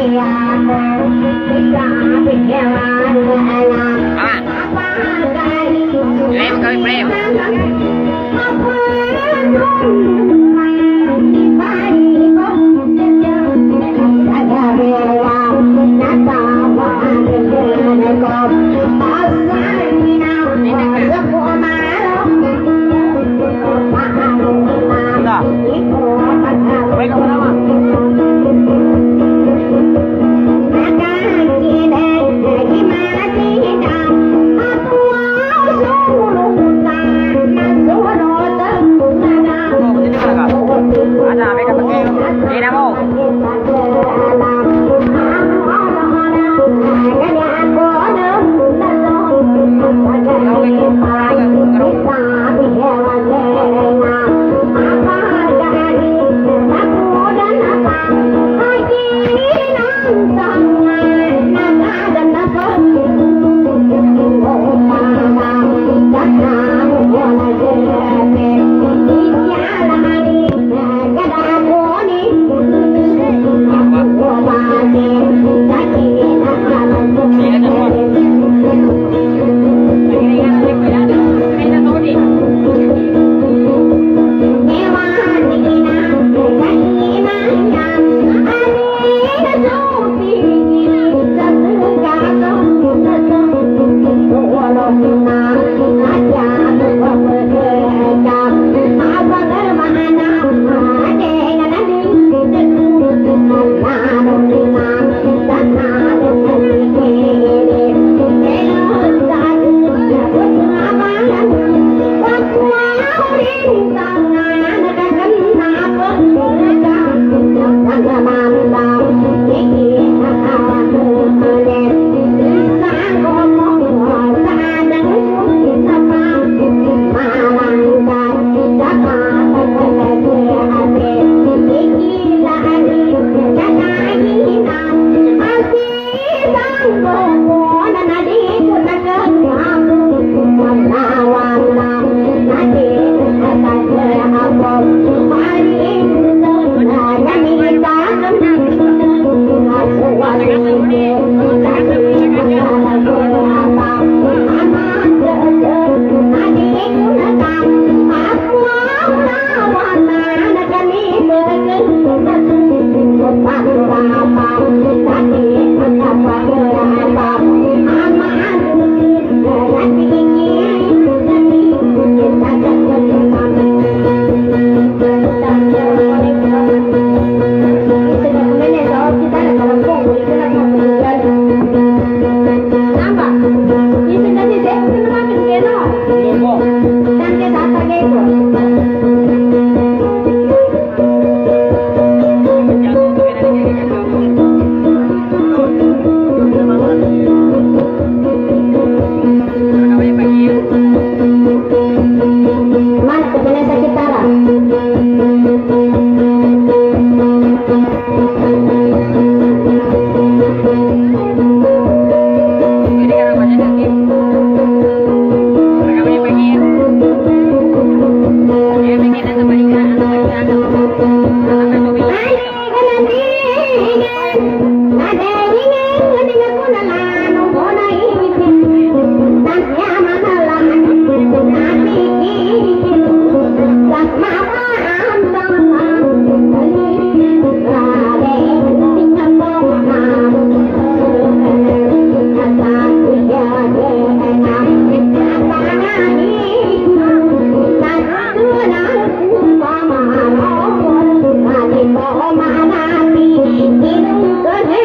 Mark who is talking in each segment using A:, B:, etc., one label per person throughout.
A: Hãy subscribe cho kênh Ghiền Mì Gõ để không bỏ lỡ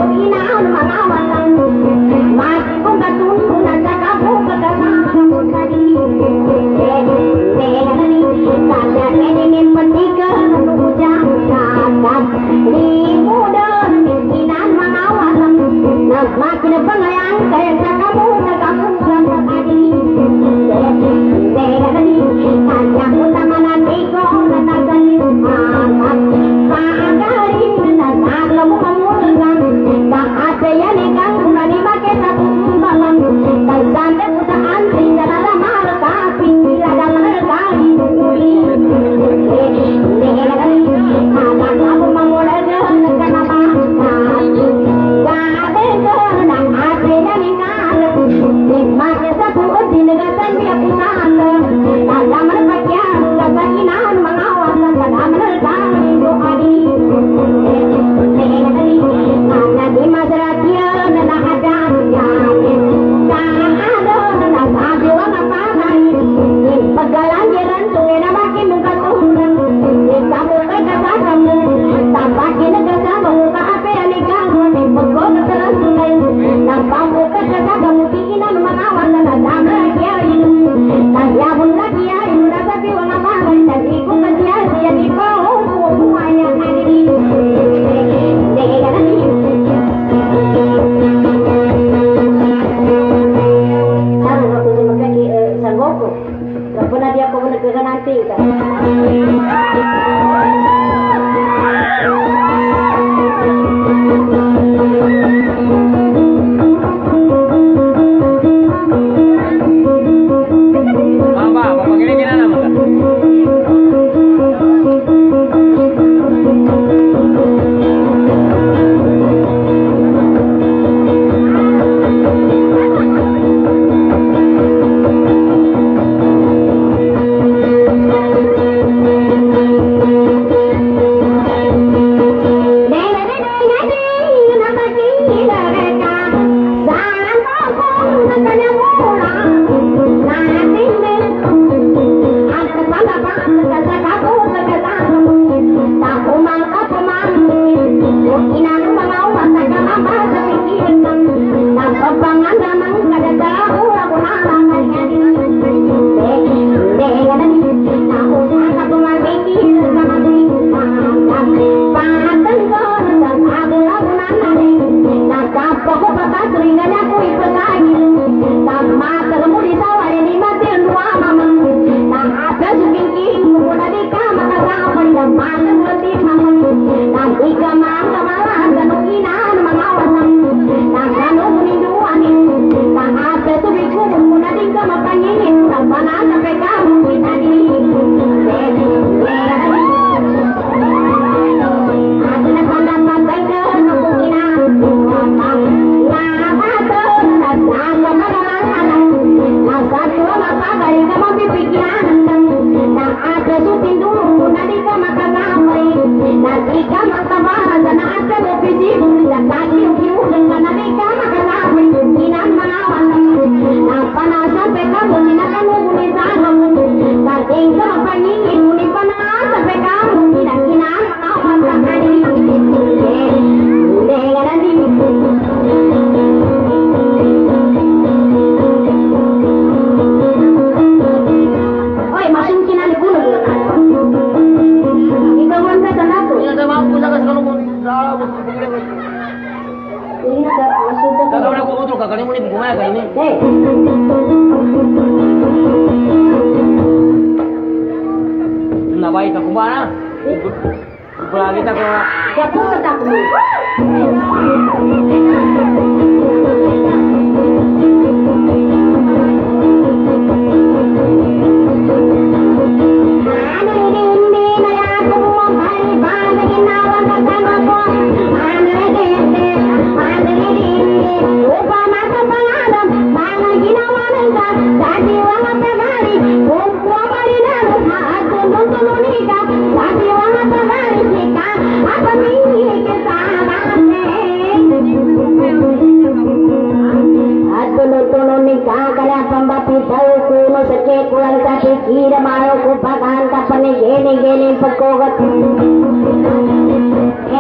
A: Ini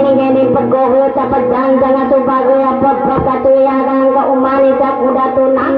A: gini pegoho dapat jangan sebagai apa katu yang ke umani tak udah tunang.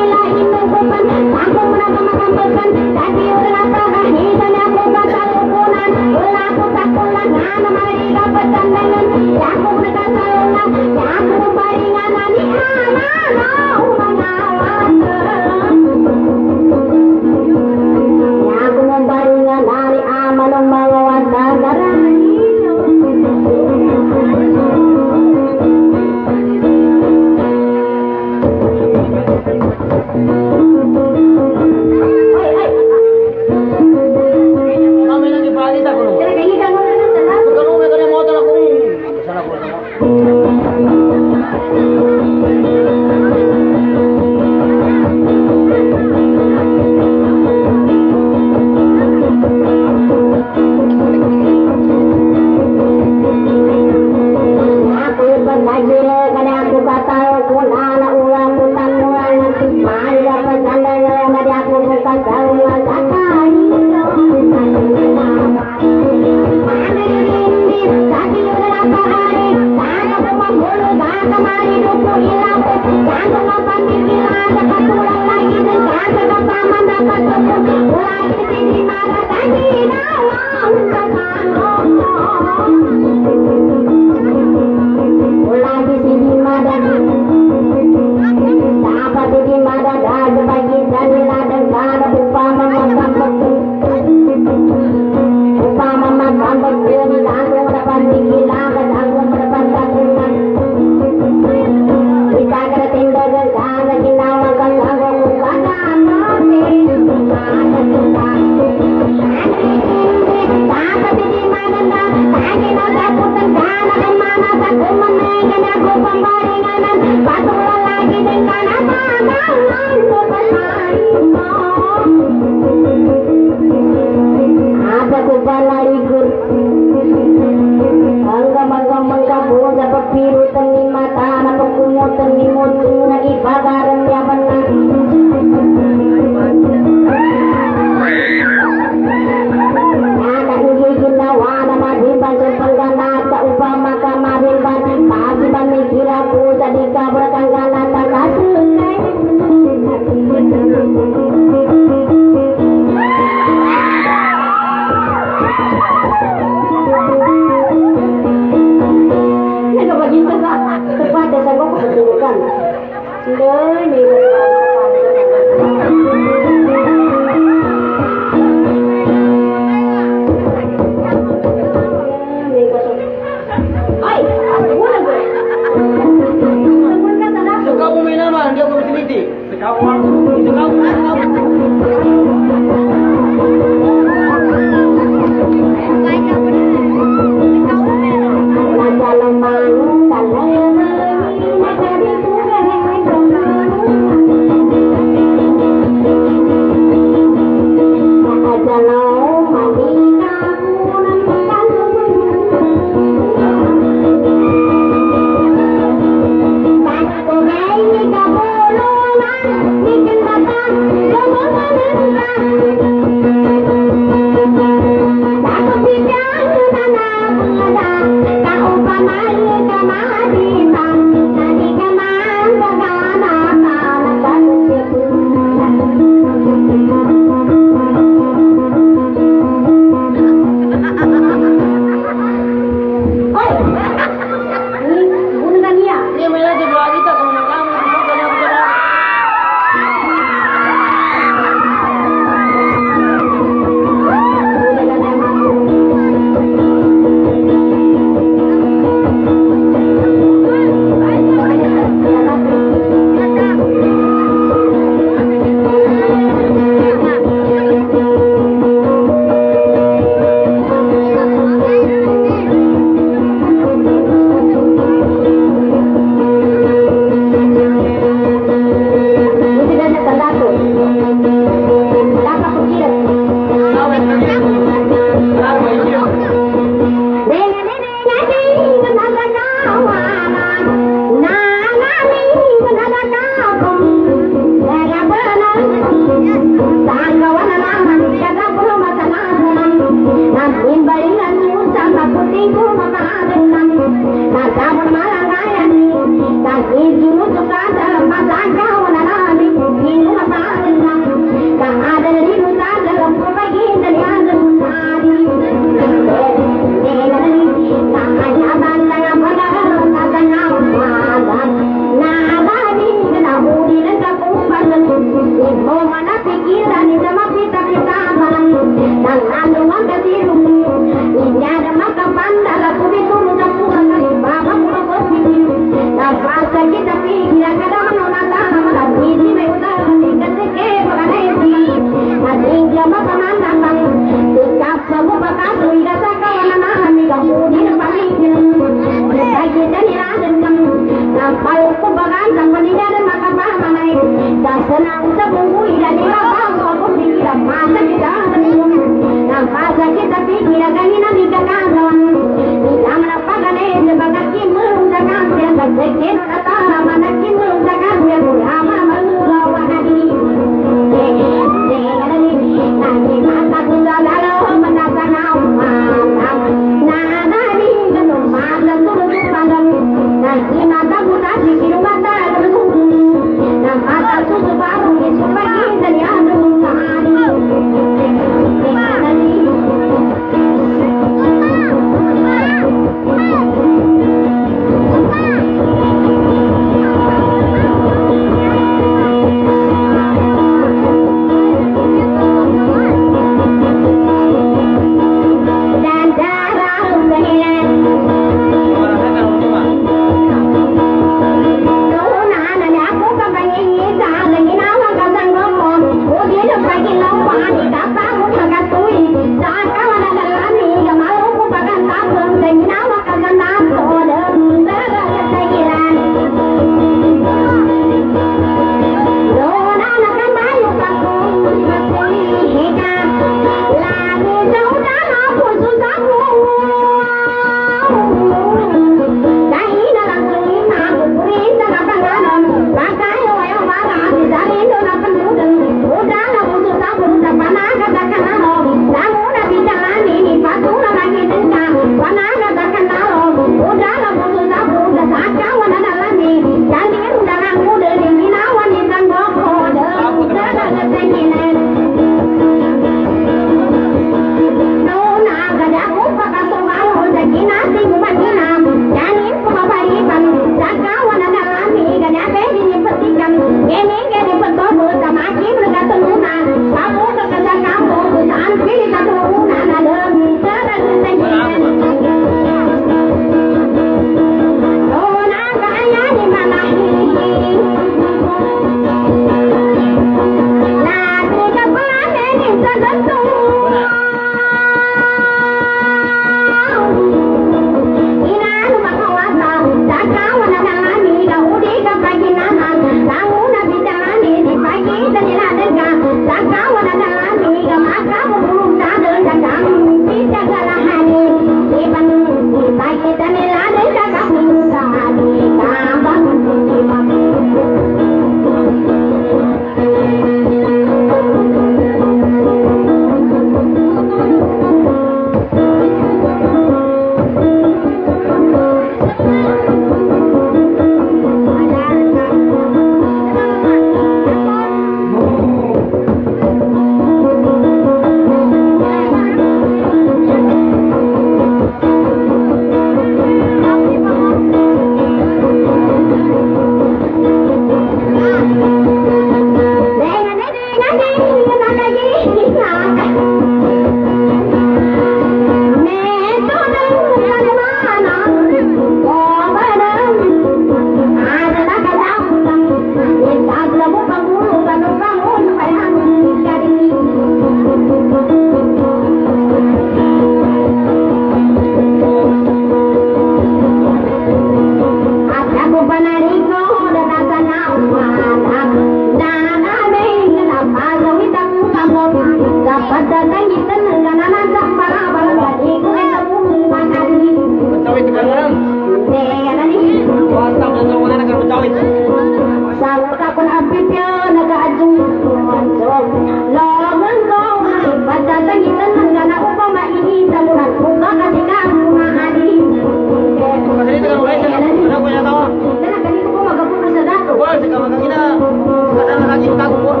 A: kajung mansok lawan kau pada tangitan ngana upa maitan kan buka kasih kamu mahadi
B: Masih itu kan mulai kan punya tahu.
A: dan kan itu kau magapun sa dato
B: Wah, sekarang kita kadang lagi tahu kok.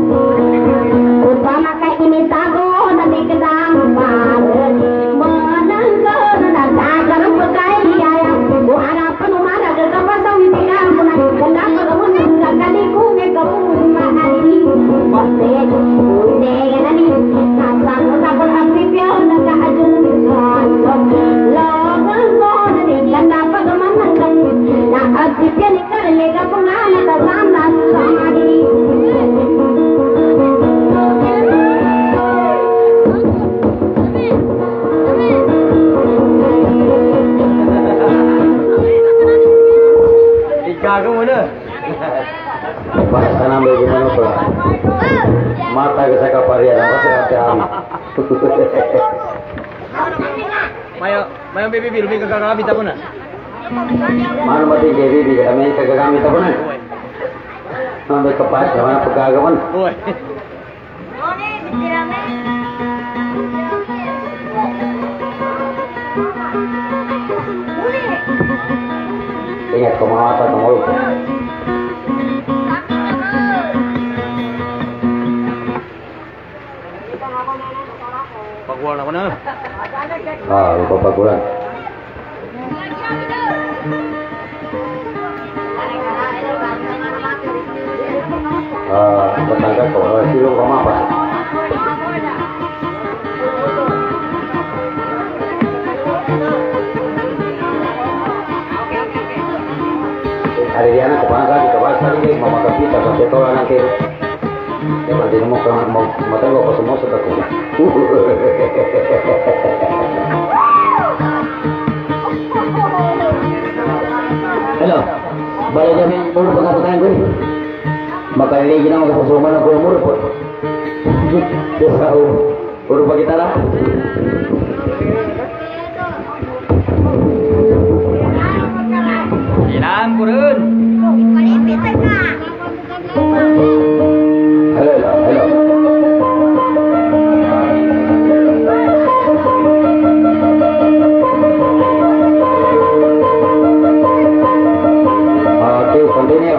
A: utama kay imitago na di kadang paran manangkan na dagan pagkaya o harapan umara gagapasa wipina mo na ganda pagamun gagani ko may kapung mahali Bate, hindi ganani nasang mo sa pag-apipyaw nagkaadun mansok laban ko na di ganda pagaman na agpipya ni karlega pangalan na ramdas sa madi
B: Ikaw mo na.
C: Bahasa nambah gimana pula? Mata ke saya kaparia dan pasti hati-hati.
B: Mayo bibi lebih ke kakak kita pun.
C: Mana mati jadi di kami ke kami tak pernah. Sampai ke pas mana pegawai.
B: Oi.
C: Ingat kau mau apa kau mau?
B: Pakuan ako na.
C: Lupa pakulan. Tetangga kau, silung kau apa? Hari dia nak kepala kali, kepala kali mama kita sampai kau anak ke. Yang berarti mau mata gua pas semua sudah kau. Hello, balik kami mulu pengaturan gue. Maka ini kita mau ke mana gue mulu pun. Biasa urut bagi tanah.
B: Ilang kurun.
C: Hello. Okay, continue.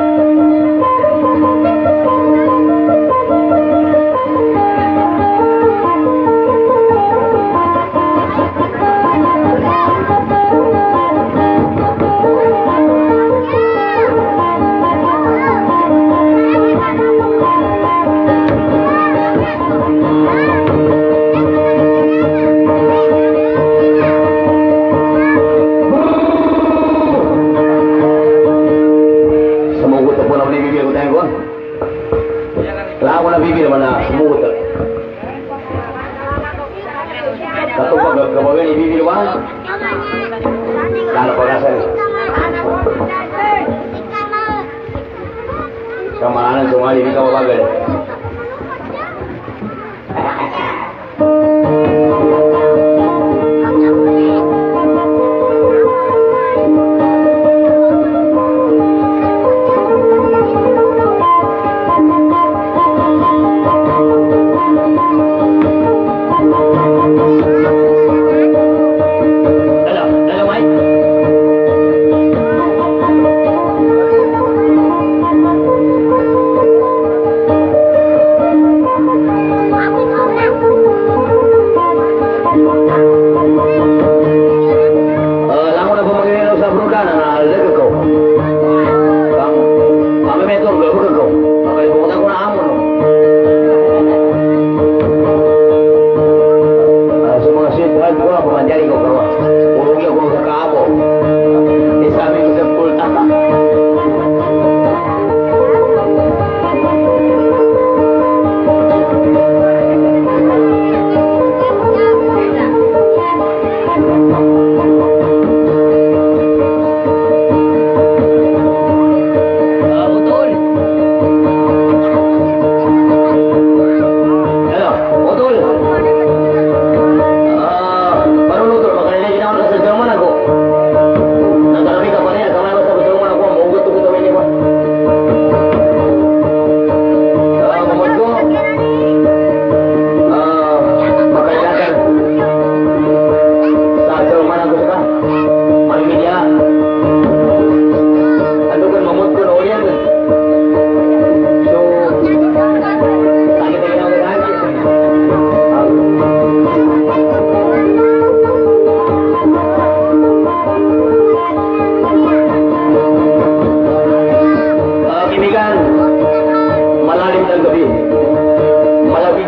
C: Lawan na bibir mana smooth. Satu kebagian ni bibir wah. Kalau perasan. Sama anak semua ini kau bagai.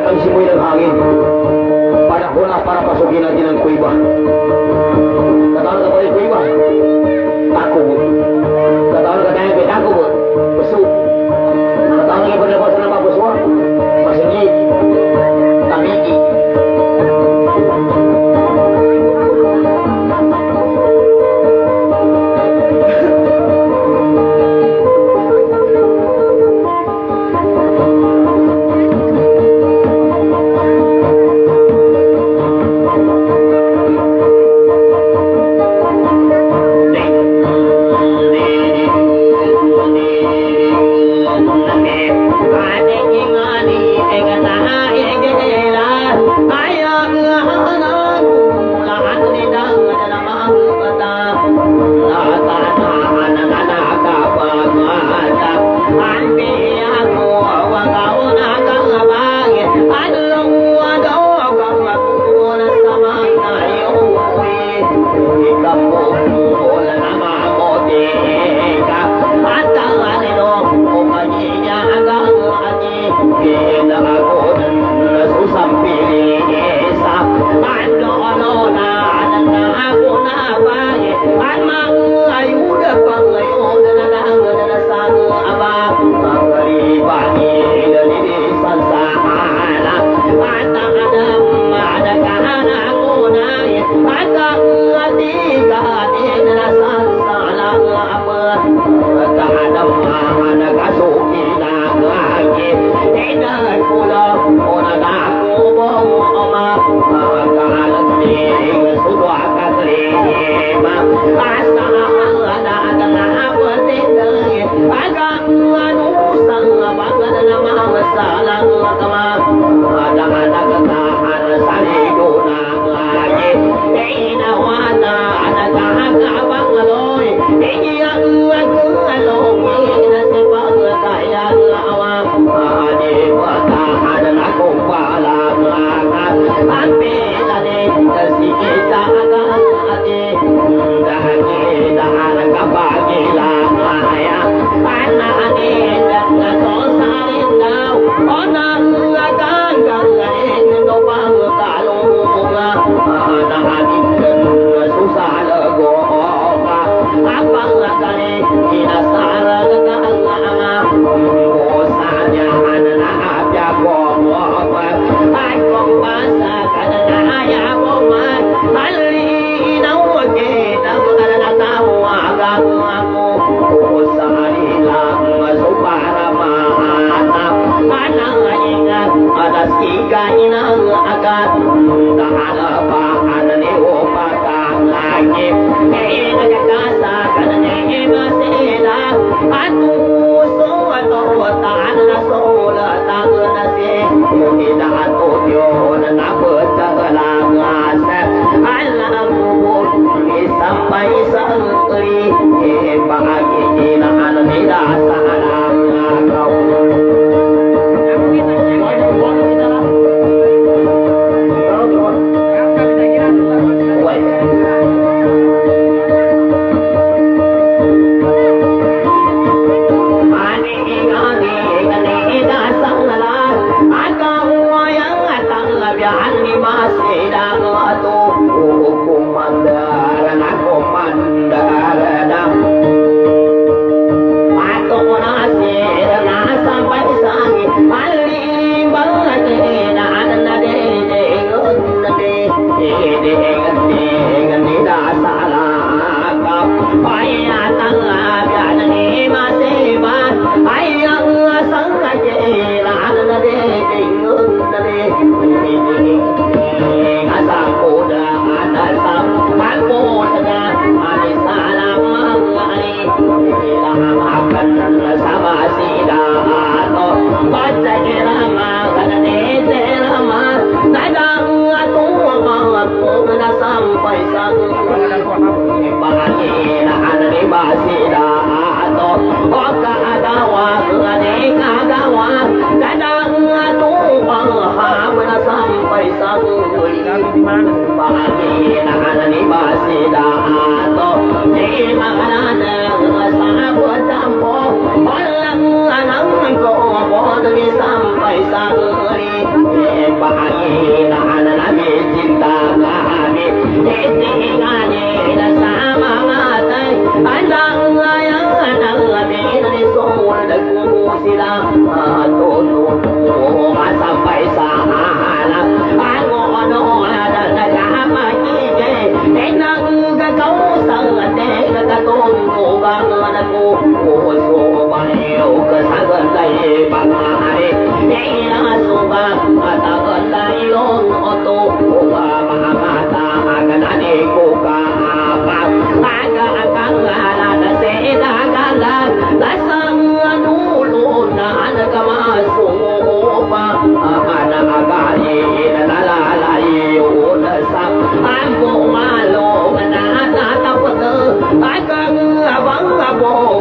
C: ang simoy ng hangin. Panahon na para pasukin natin ang kuiba. Katawan ka pa rin kuiba. Tako mo. Katawan ka tayo kay tako mo. Puso. Katawan ka pa rin pa sa napapuswa. Masigi. Tamiki.
A: Sampai
C: sila tutulong sampai sana ano nagkamagigay nagkakaw sa nagkatulong ako puso bayo kasagalay pangari nasuba atagalayon oto mamata aganani ko ka aga-agala na sinagala lasang nulo na nagkamasupa anagali nalalalayo na sa ako malo na natapot agang abang abo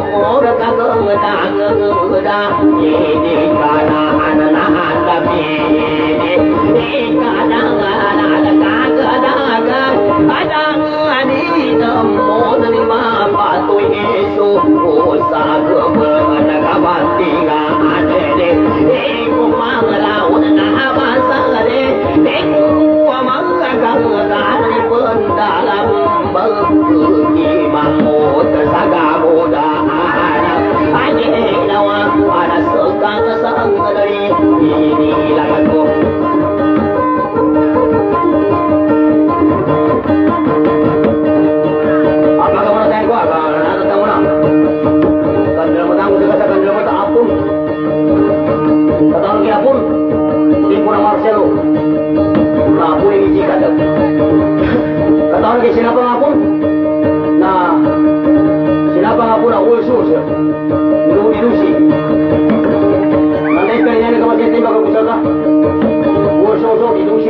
C: kagda hindi ka na ananahandabi hindi ka na nagkagadagan adang aninam mo na lima patuloy iso sa gabang nagabantingan hindi ko mangalaw na nabasari hindi ko mangagagagan ni pandalam magkikimang mo sa gamudaan ay ginawa para sa kakasangalay inilagan ko kataon kay sinapa nga po na ulsos niludi-lusi nanday ka niya nagkamasente magagusal ka ulsos dilusi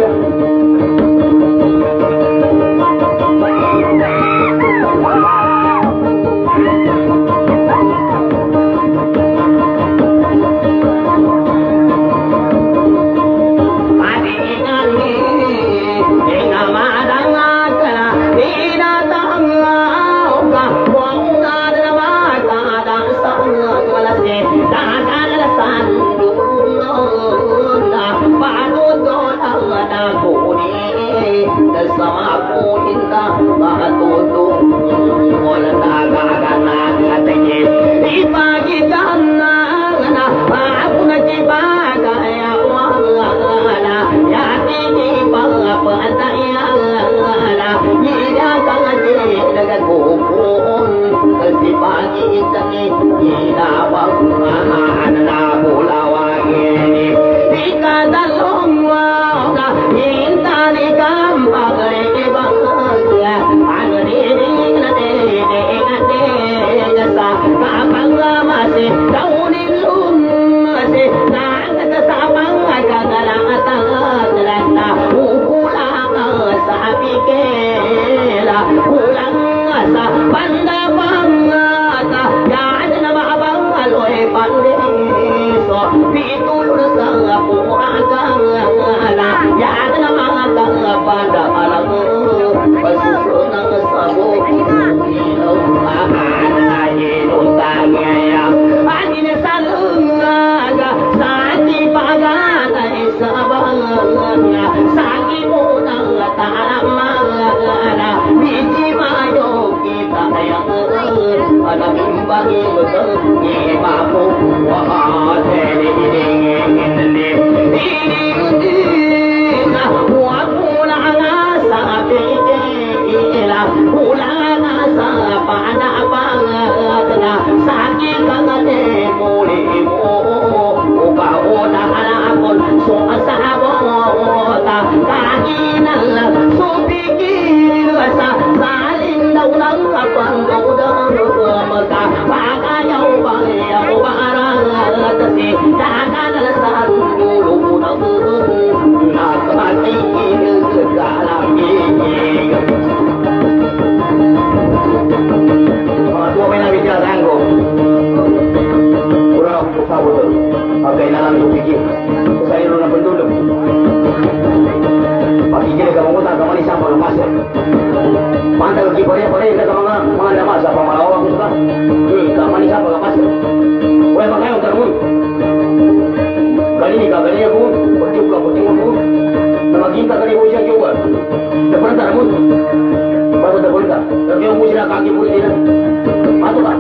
C: Kita kali hujan juga. Depan tak rambut. Baru boleh tak? Tapi yang mesti nak kaki boleh tidak? Patut tak?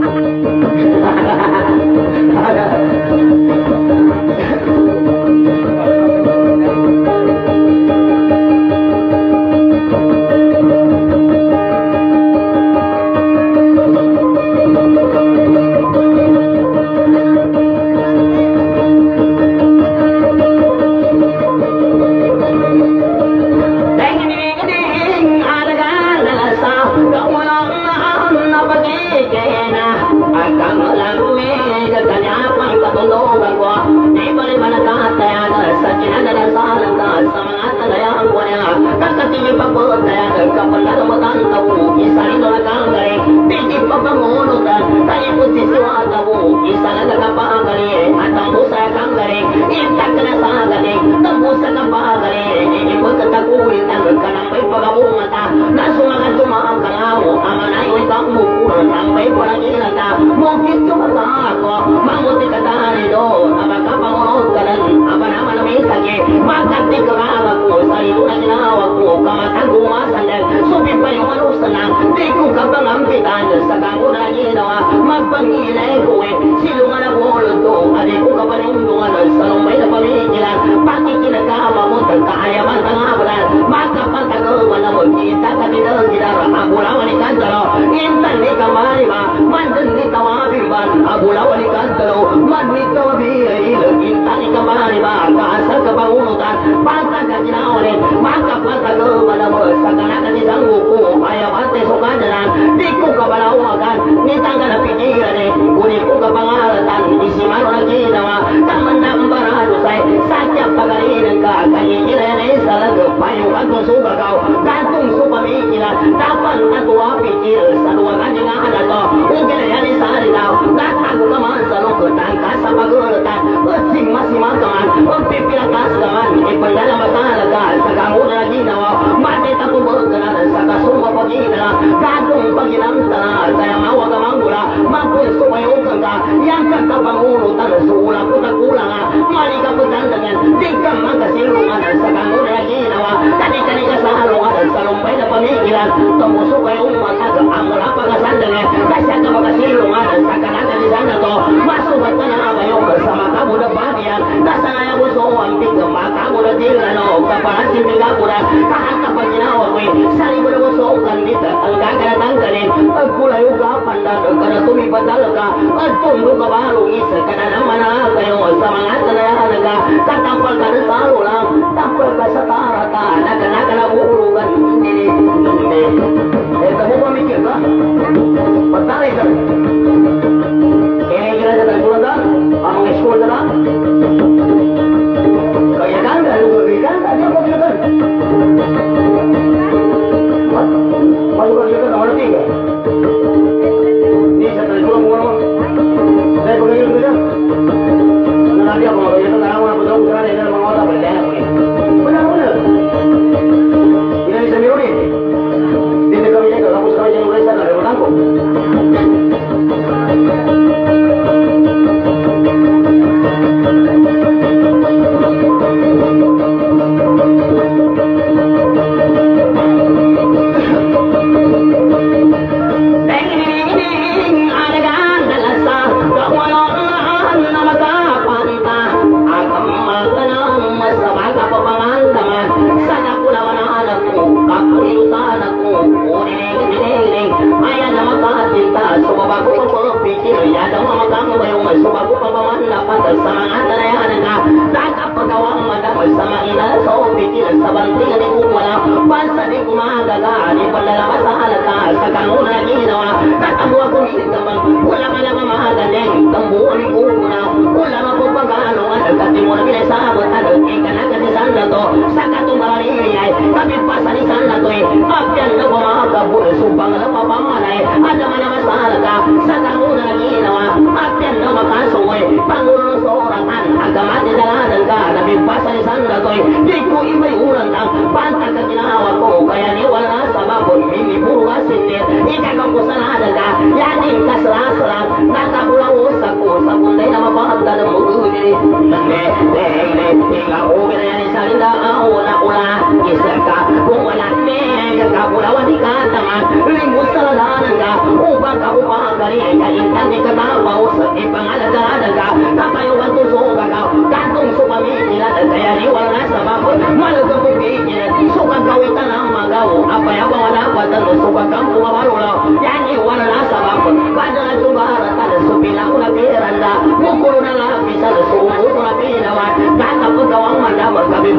C: Ling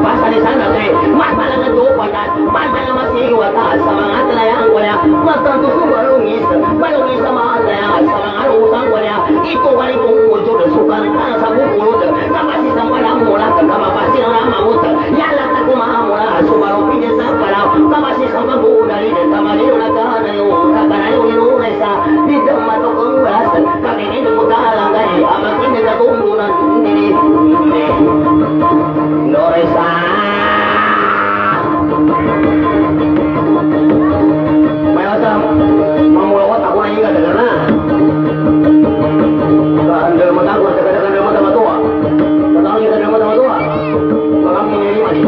C: basa di sana teh mata na to padat mata na masih wata semangat layang wala mata tu balungis sama ya semangat usang wala itu wali muncul sukan sabu pulut kapasi sampai mula kama pasti orang mamut ya la tak mula subaru pinje sapara kapasi sampai budali kama ni una kana yo kana yo ni resa di tempat to kelas kami ini mutalang gai amak ini da tumbunan ini Noresa Mayasa mamulawat aku na ingat dengar na Kandel mata aku kandel mata matua Kandel kandel mata matua Malam ini mani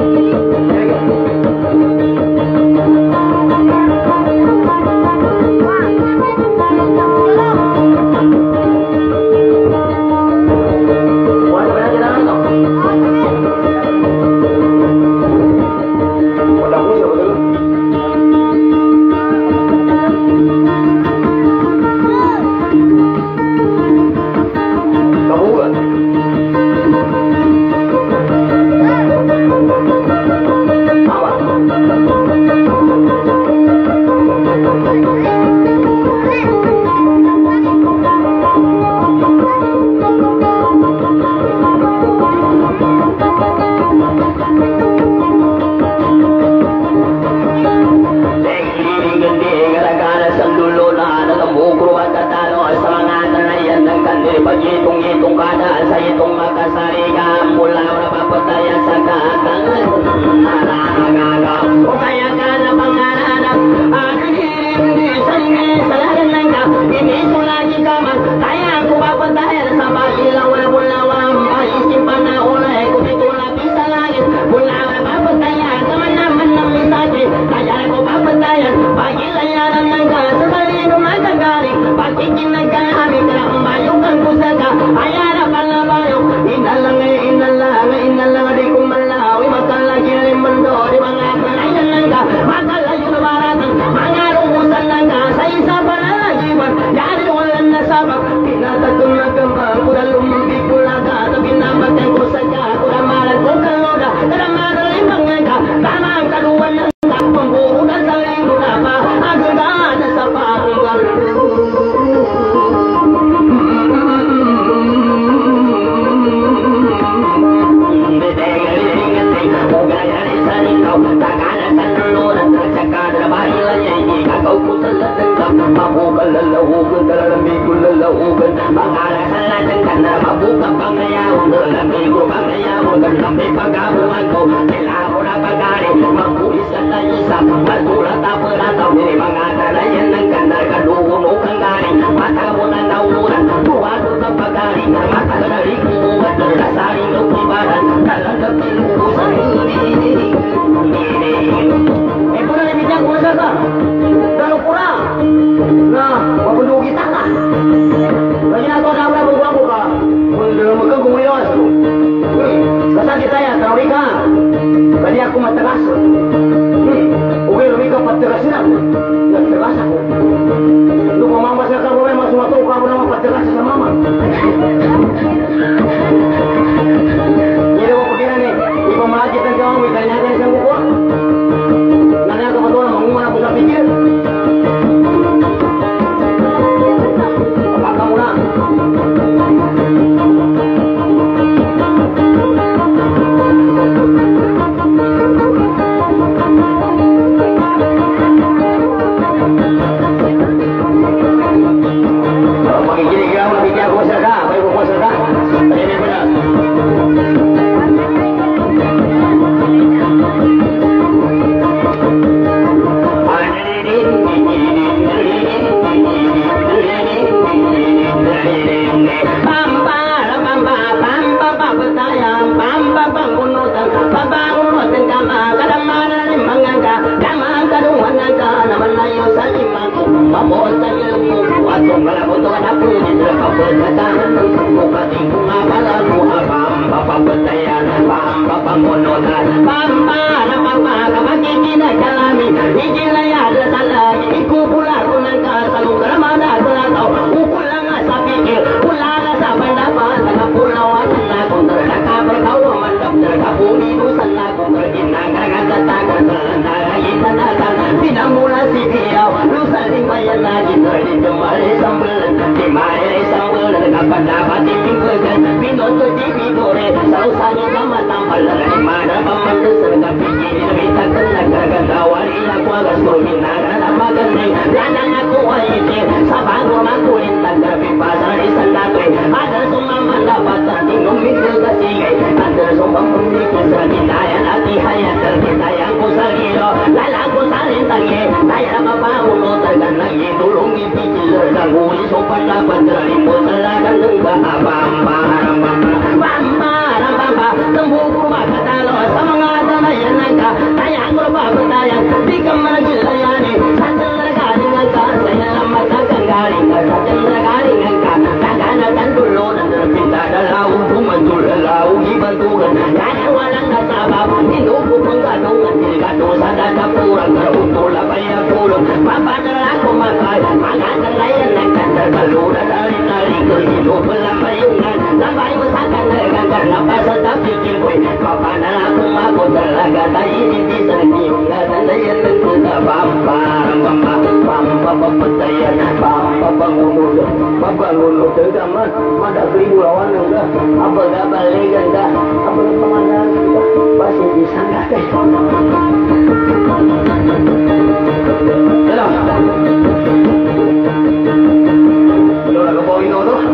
C: Pulau Selalu saja sama tampal dari mana pemandu serga pikir kita kena kerja wali aku agak suhina karena makan nih ladang aku wajib sabang rumah kulit tanda pasar di sendiri ada semua mendapatkan tinggal mikir kasih ada semua pemilik sedinayan hati hayat terkita yang kusagiro lalaku salin tangi saya bapak ulo terganang tulung pikir terganggu sopan dapat terlimu seladan tengah bamba tembuh kurma kata lo sama ngata yang nangka tayang kurma bertayang di kamar jilayani sanjang kali ngangka saya lama takkan kali ngangka sanjang kali ngangka takkan akan dulu dan terpinta dalau kumantul dalau dibantukan yang walang nasabab hidup penggadungan dilgadung sadar kapurang terutul apa ya pulung papa terlaku makai makan terlayan nangka terbalu dari tali kehidup pelambayungan lambai besakan dengan karena pasal tapi kau papa aku aku terlaga tak ini bisa diunggah dan saya tentu tak bamba percaya bamba bangun tergaman ada beribu lawan enggak apa enggak balik enggak apa pemandangan kita masih disangka udah ke bawah itu tuh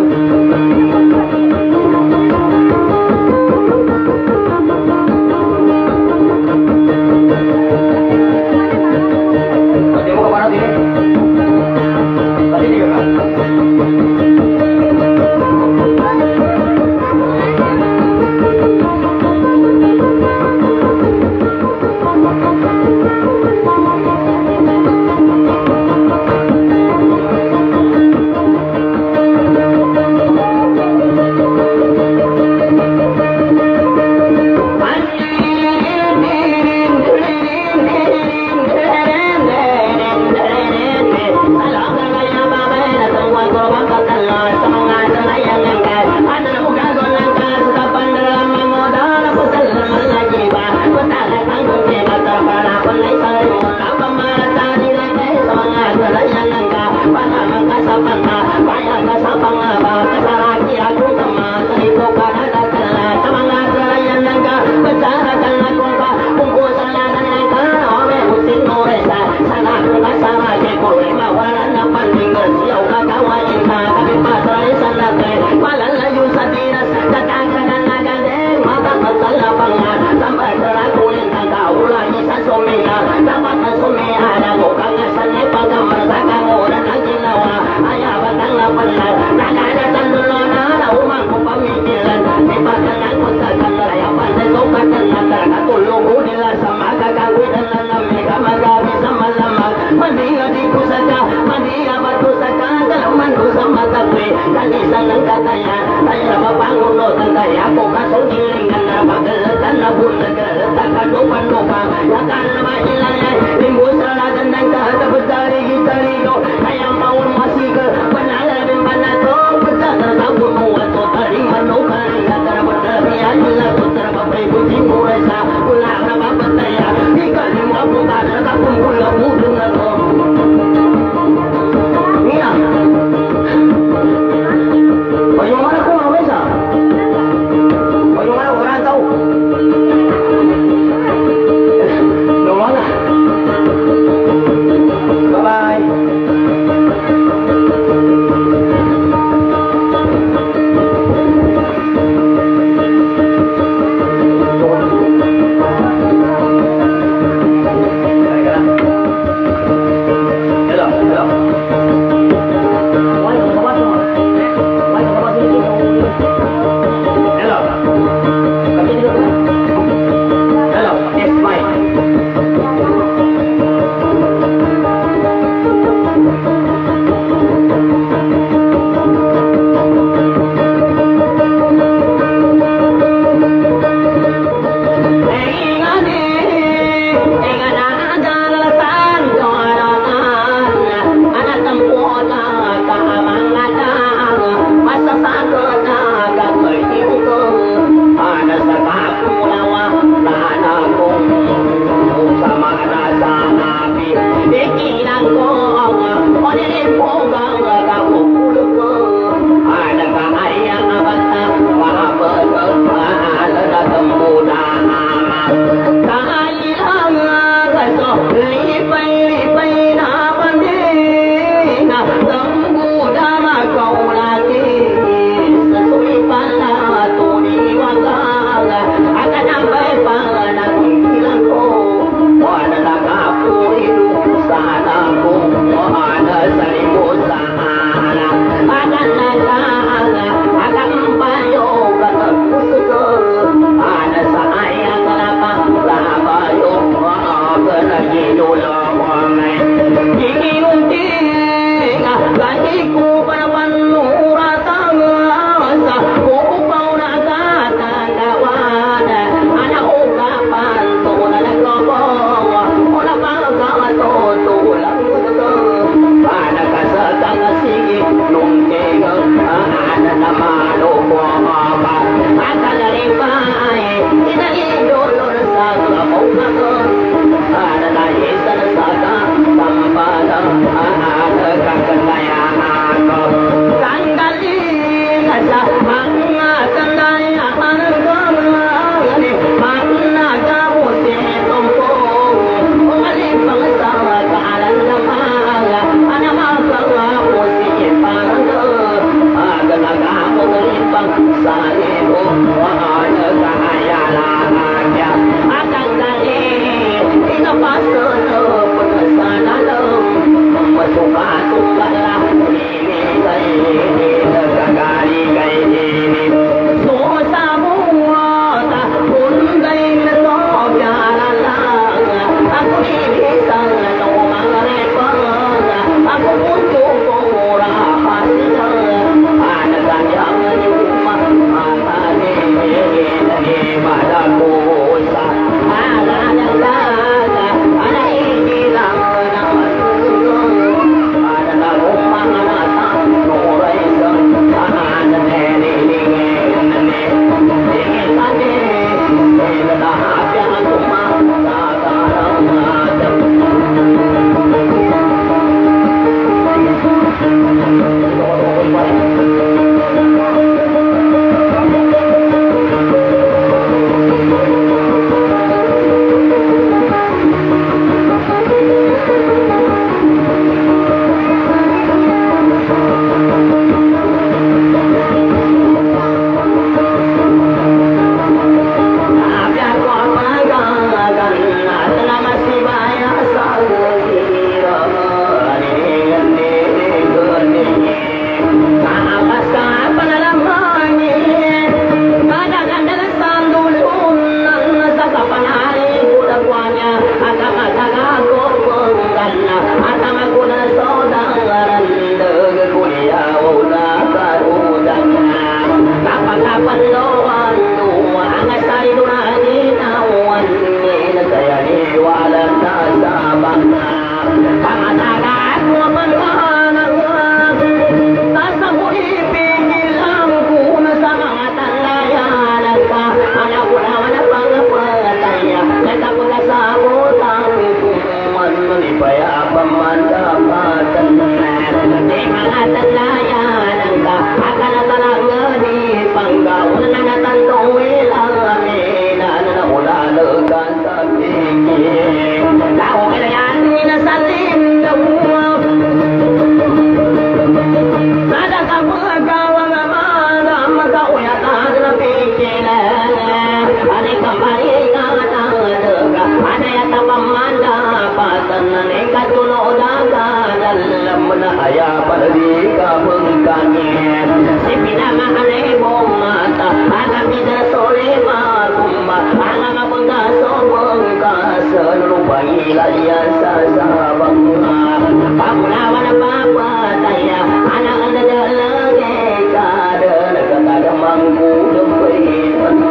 C: na ayah pada di kabengkangnya si pinama alebong mata alam tidak soleh makumba alam bengka sobengka selupai layan sasabang pamulawan papa taya anak ada lagi kada kada mangku lempai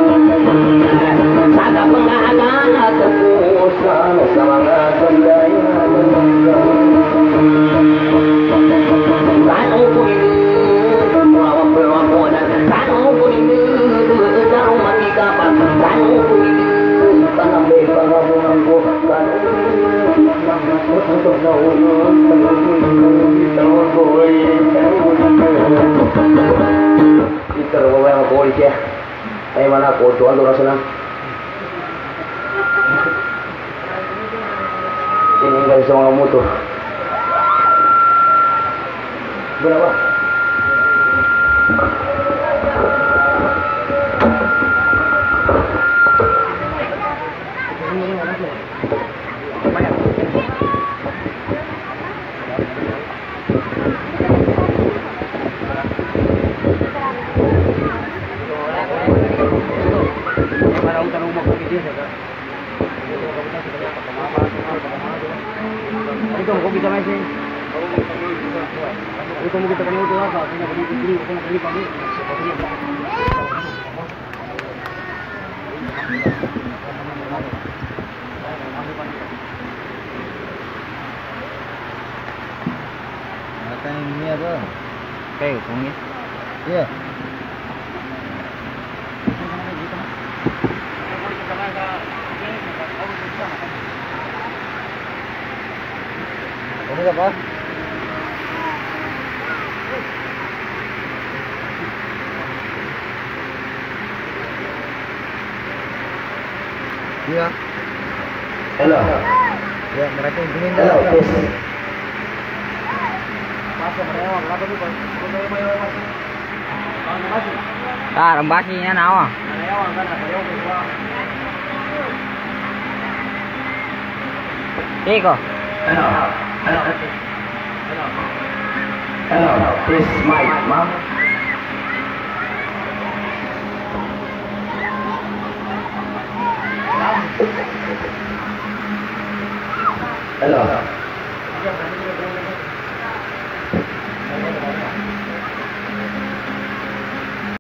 C: saka pengagan kepusan semangat bendaya kanu kuning melawan perlawanan kanu kuning darum mati kapan kanu kuning tanam bebas bungaku kanu untuk daun kita bawa yang polis ya. Ay mana ko tuan tu rasa na. Ini enggak bisa ngomong tu. Berapa?
B: Ini apa? Kayu, bunyi. Iya. Ini apa? Iya.
C: Hello.
B: Ya, mereka ingin
C: Hello, sis.
B: Ah, rembasinya nawa. Iko.
C: Hello. Hello. Hello. This is Mike, ma'am. Hello.